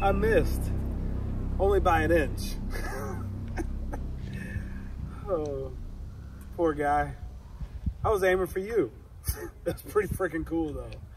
I missed. Only by an inch. Oh, poor guy. I was aiming for you. That's pretty freaking cool though.